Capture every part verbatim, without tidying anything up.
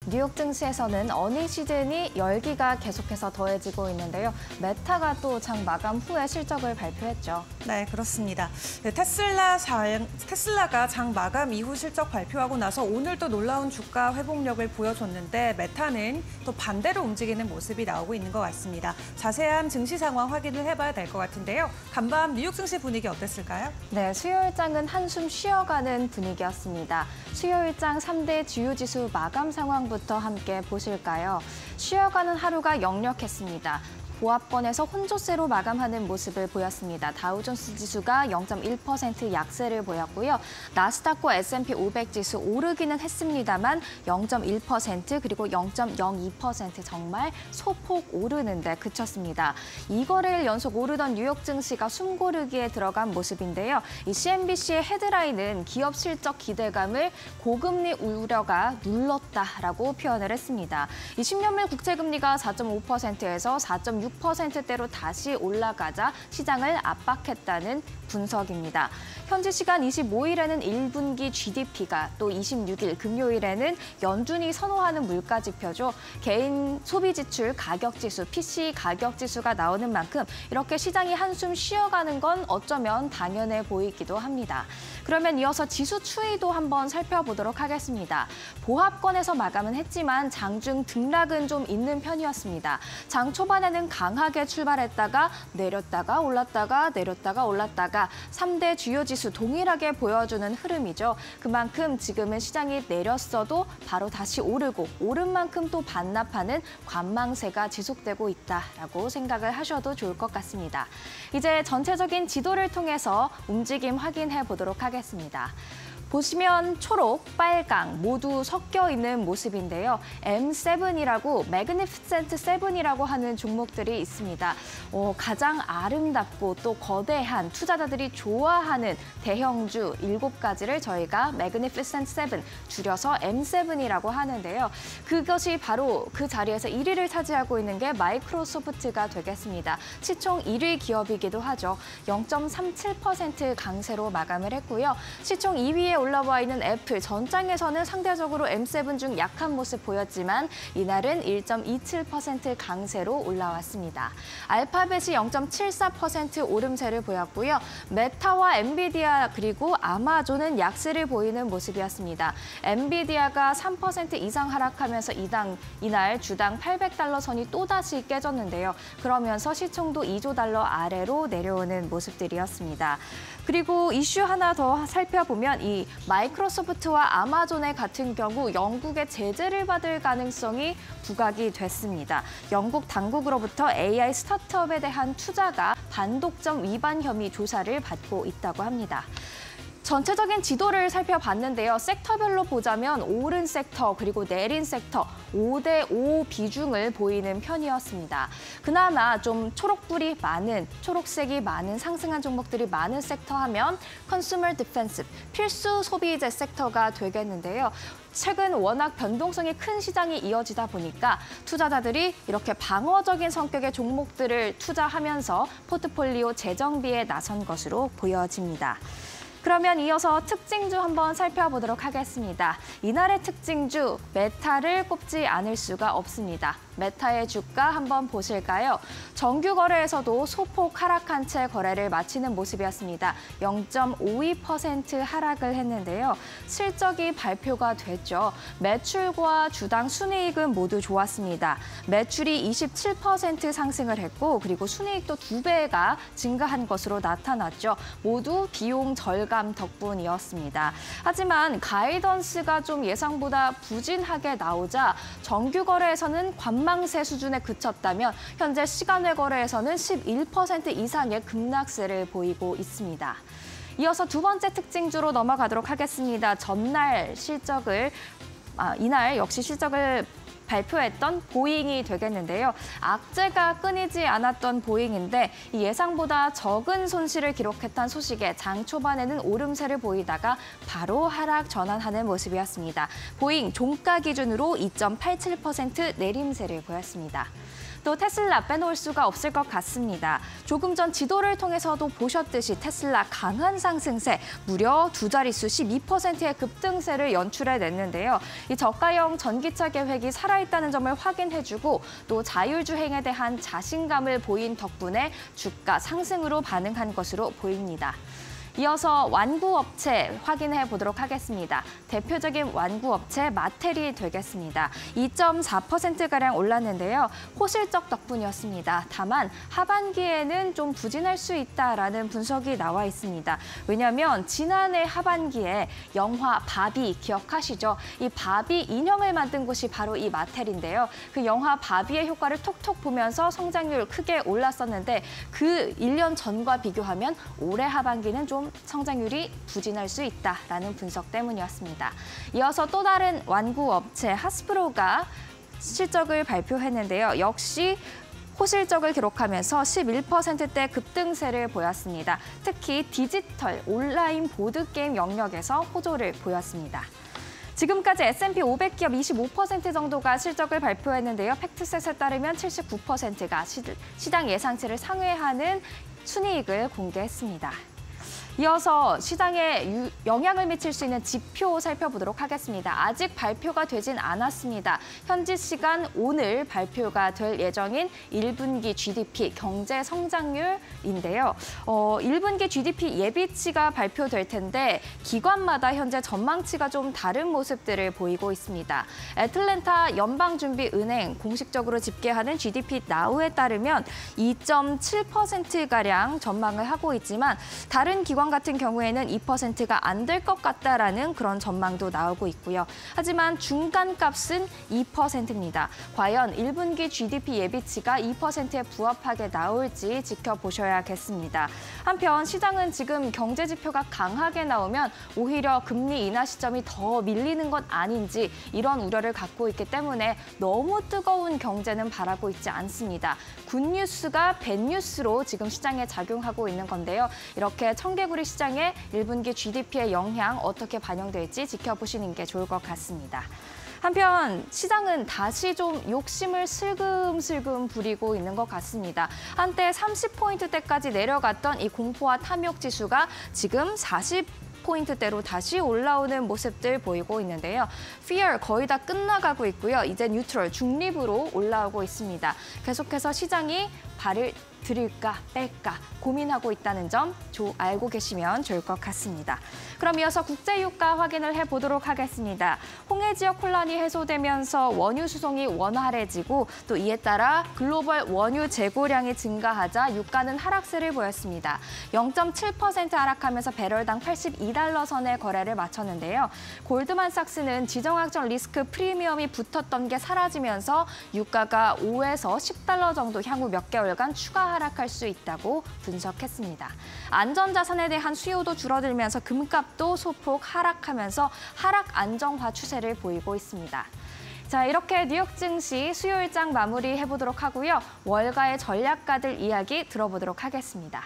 뉴욕 증시에서는 어닝 시즌이 열기가 계속해서 더해지고 있는데요. 메타가 또 장 마감 후에 실적을 발표했죠. 네, 그렇습니다. 네, 테슬라 장, 테슬라가 장 마감 이후 실적 발표하고 나서 오늘도 놀라운 주가 회복력을 보여줬는데 메타는 또 반대로 움직이는 모습이 나오고 있는 것 같습니다. 자세한 증시 상황 확인을 해봐야 될 것 같은데요. 간밤 뉴욕 증시 분위기 어땠을까요? 네, 수요일장은 한숨 쉬어가는 분위기였습니다. 수요일장 삼 대 주요 지수 마감 상황부터 함께 보실까요? 쉬어가는 하루가 역력했습니다. 보합권에서 혼조세로 마감하는 모습을 보였습니다. 다우존스 지수가 영 점 일 퍼센트 약세를 보였고요. 나스닥과 에스 앤 피 오백 지수 오르기는 했습니다만 영 점 일 퍼센트 그리고 영 점 영이 퍼센트 정말 소폭 오르는데 그쳤습니다. 이 거래일 연속 오르던 뉴욕 증시가 숨고르기에 들어간 모습인데요. 이 씨 엔 비 씨의 헤드라인은 기업 실적 기대감을 고금리 우려가 눌렀다라고 표현을 했습니다. 이 십 년물 국채금리가 사 점 오 퍼센트에서 사 점 육 퍼센트대로 다시 올라가자 시장을 압박했다는 분석입니다. 현지 시간 이십오일에는 일 분기 지 디 피가 또 이십육일 금요일에는 연준이 선호하는 물가 지표죠. 개인 소비 지출 가격 지수, 피 씨 가격 지수가 나오는 만큼 이렇게 시장이 한숨 쉬어가는 건 어쩌면 당연해 보이기도 합니다. 그러면 이어서 지수 추이도 한번 살펴보도록 하겠습니다. 보합권에서 마감은 했지만 장중 등락은 좀 있는 편이었습니다. 장 초반에는 강하게 출발했다가 내렸다가 올랐다가 내렸다가 올랐다가 삼 대 주요 지수 동일하게 보여주는 흐름이죠. 그만큼 지금은 시장이 내렸어도 바로 다시 오르고 오른 만큼 또 반납하는 관망세가 지속되고 있다라고 생각을 하셔도 좋을 것 같습니다. 이제 전체적인 지도를 통해서 움직임 확인해 보도록 하겠습니다. 보시면 초록, 빨강 모두 섞여 있는 모습인데요. 엠 세븐이라고 매그니피센트 세븐이라고 하는 종목들이 있습니다. 어, 가장 아름답고 또 거대한 투자자들이 좋아하는 대형주 일곱 가지를 저희가 매그니피센트 세븐, 줄여서 엠 세븐이라고 하는데요. 그것이 바로 그 자리에서 일 위를 차지하고 있는 게 마이크로소프트가 되겠습니다. 시총 일 위 기업이기도 하죠. 영 점 삼칠 퍼센트 강세로 마감을 했고요. 시총 이 위에 올라와 있는 애플, 전장에서는 상대적으로 엠 세븐 중 약한 모습 보였지만 이날은 일 점 이칠 퍼센트 강세로 올라왔습니다. 알파벳이 영 점 칠사 퍼센트 오름세를 보였고요. 메타와 엔비디아 그리고 아마존은 약세를 보이는 모습이었습니다. 엔비디아가 삼 퍼센트 이상 하락하면서 이당, 이날 주당 팔백 달러 선이 또다시 깨졌는데요. 그러면서 시총도 이조 달러 아래로 내려오는 모습들이었습니다. 그리고 이슈 하나 더 살펴보면 이 마이크로소프트와 아마존의 같은 경우 영국의 제재를 받을 가능성이 부각이 됐습니다. 영국 당국으로부터 에이 아이 스타트업에 대한 투자가 반독점 위반 혐의 조사를 받고 있다고 합니다. 전체적인 지도를 살펴봤는데요. 섹터별로 보자면 오른 섹터 그리고 내린 섹터 오 대 오 비중을 보이는 편이었습니다. 그나마 좀 초록불이 많은, 초록색이 많은 상승한 종목들이 많은 섹터 하면 컨슈머 디펜스, 필수 소비재 섹터가 되겠는데요. 최근 워낙 변동성이 큰 시장이 이어지다 보니까 투자자들이 이렇게 방어적인 성격의 종목들을 투자하면서 포트폴리오 재정비에 나선 것으로 보여집니다. 그러면 이어서 특징주 한번 살펴보도록 하겠습니다. 이날의 특징주, 메타를 꼽지 않을 수가 없습니다. 메타의 주가 한번 보실까요? 정규 거래에서도 소폭 하락한 채 거래를 마치는 모습이었습니다. 영 점 오이 퍼센트 하락을 했는데요. 실적이 발표가 됐죠. 매출과 주당 순이익은 모두 좋았습니다. 매출이 이십칠 퍼센트 상승을 했고 그리고 순이익도 두 배가 증가한 것으로 나타났죠. 모두 비용 절감 덕분이었습니다. 하지만 가이던스가 좀 예상보다 부진하게 나오자 정규 거래에서는 관망세 수준에 그쳤다면 현재 시간외 거래에서는 십일 퍼센트 이상의 급락세를 보이고 있습니다. 이어서 두 번째 특징주로 넘어가도록 하겠습니다. 전날 실적을, 아, 이날 역시 실적을 발표했던 보잉이 되겠는데요. 악재가 끊이지 않았던 보잉인데 예상보다 적은 손실을 기록했다는 소식에 장 초반에는 오름세를 보이다가 바로 하락 전환하는 모습이었습니다. 보잉 종가 기준으로 이 점 팔칠 퍼센트 내림세를 보였습니다. 또 테슬라 빼놓을 수가 없을 것 같습니다. 조금 전 지도를 통해서도 보셨듯이 테슬라 강한 상승세, 무려 두 자릿수 십이 퍼센트의 급등세를 연출해냈는데요. 이 저가형 전기차 계획이 살아있다는 점을 확인해주고 또 자율주행에 대한 자신감을 보인 덕분에 주가 상승으로 반응한 것으로 보입니다. 이어서 완구업체 확인해 보도록 하겠습니다. 대표적인 완구업체 마텔이 되겠습니다. 이 점 사 퍼센트가량 올랐는데요. 호실적 덕분이었습니다. 다만 하반기에는 좀 부진할 수 있다라는 분석이 나와 있습니다. 왜냐하면 지난해 하반기에 영화 바비 기억하시죠? 이 바비 인형을 만든 곳이 바로 이 마텔인데요. 그 영화 바비의 효과를 톡톡 보면서 성장률 크게 올랐었는데 그 일 년 전과 비교하면 올해 하반기는 좀 성장률이 부진할 수 있다라는 분석 때문이었습니다. 이어서 또 다른 완구 업체 하스프로가 실적을 발표했는데요. 역시 호실적을 기록하면서 십일 퍼센트대 급등세를 보였습니다. 특히 디지털, 온라인 보드게임 영역에서 호조를 보였습니다. 지금까지 에스 앤 피 오백 기업 이십오 퍼센트 정도가 실적을 발표했는데요. 팩트셋에 따르면 칠십구 퍼센트가 시장 예상치를 상회하는 순이익을 공개했습니다. 이어서 시장에 유, 영향을 미칠 수 있는 지표 살펴보도록 하겠습니다. 아직 발표가 되진 않았습니다. 현지 시간 오늘 발표가 될 예정인 일 분기 지 디 피 경제 성장률인데요. 어, 일 분기 지 디 피 예비치가 발표될 텐데 기관마다 현재 전망치가 좀 다른 모습들을 보이고 있습니다. 애틀랜타 연방준비은행 공식적으로 집계하는 지 디 피 나우에 따르면 이 점 칠 퍼센트가량 전망을 하고 있지만 다른 기관 같은 경우에는 이 퍼센트가 안 될 것 같다라는 그런 전망도 나오고 있고요. 하지만 중간값은 이 퍼센트입니다. 과연 일 분기 지 디 피 예비치가 이 퍼센트에 부합하게 나올지 지켜보셔야겠습니다. 한편 시장은 지금 경제 지표가 강하게 나오면 오히려 금리 인하 시점이 더 밀리는 것 아닌지 이런 우려를 갖고 있기 때문에 너무 뜨거운 경제는 바라고 있지 않습니다. 굿뉴스가 밴뉴스로 지금 시장에 작용하고 있는 건데요. 이렇게 청개구리 시장의 일 분기 지 디 피의 영향 어떻게 반영될지 지켜보시는 게 좋을 것 같습니다. 한편 시장은 다시 좀 욕심을 슬금슬금 부리고 있는 것 같습니다. 한때 삼십 포인트대까지 내려갔던 이 공포와 탐욕 지수가 지금 사십 포인트대로 다시 올라오는 모습들 보이고 있는데요. Fear 거의 다 끝나가고 있고요. 이제 뉴트럴, 중립으로 올라오고 있습니다. 계속해서 시장이 발을 들일까 뺄까 고민하고 있다는 점 알고 계시면 좋을 것 같습니다. 그럼 이어서 국제유가 확인을 해보도록 하겠습니다. 홍해 지역 혼란이 해소되면서 원유 수송이 원활해지고 또 이에 따라 글로벌 원유 재고량이 증가하자 유가는 하락세를 보였습니다. 영 점 칠 퍼센트 하락하면서 배럴당 팔십이 달러 선에 거래를 마쳤는데요. 골드만삭스는 지정학적 리스크 프리미엄이 붙었던 게 사라지면서 유가가 오에서 십 달러 정도 향후 몇 개월간 추가 하락할 수 있다고 분석했습니다. 안전자산에 대한 수요도 줄어들면서 금값도 소폭 하락하면서 하락 안정화 추세를 보이고 있습니다. 자, 이렇게 뉴욕 증시 수요일장 마무리해보도록 하고요. 월가의 전략가들 이야기 들어보도록 하겠습니다.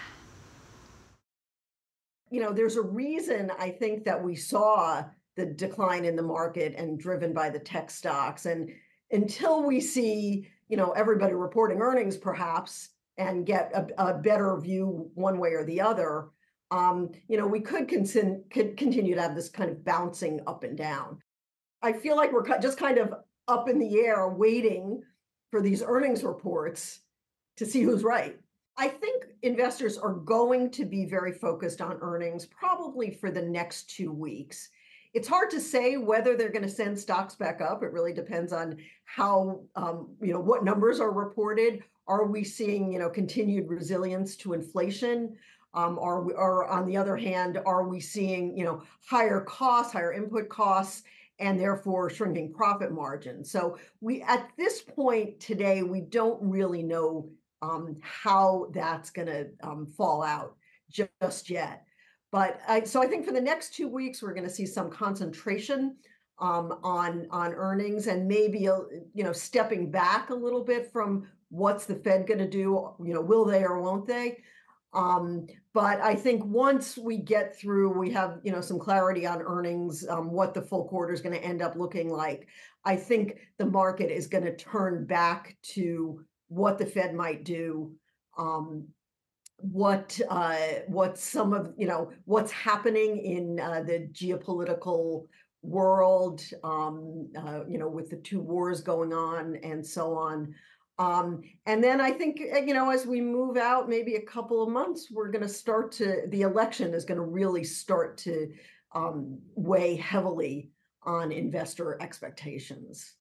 You know, there's a reason I think that we saw the decline in the market and driven by the tech stocks. And until we see, you know, everybody reporting earnings perhaps and get a, a better view one way or the other, um, you know, we could, con- could continue to have this kind of bouncing up and down. I feel like we're just kind of up in the air waiting for these earnings reports to see who's right. I think investors are going to be very focused on earnings probably for the next two weeks. It's hard to say whether they're going to send stocks back up. It really depends on how, um, you know, what numbers are reported. Are we seeing, you know, continued resilience to inflation? Um, are we, or on the other hand, are we seeing, you know, higher costs, higher input costs, and therefore shrinking profit margins? So we, at this point today, we don't really know um, how that's going to um, fall out just yet. But I, so I think for the next two weeks, we're going to see some concentration um, on on earnings and maybe a, you know stepping back a little bit from what's the Fed going to do. You know, will they or won't they? Um, but I think once we get through, we have you know some clarity on earnings, um, what the full quarter is going to end up looking like. I think the market is going to turn back to what the Fed might do, um, what uh, what some of you know what's happening in uh, the geopolitical world, um, uh, you know, with the two wars going on and so on. Um, and then I think, uh, you know, as we move out maybe a couple of months, we're going to start to, the election is going to really start to um, weigh heavily on investor expectations.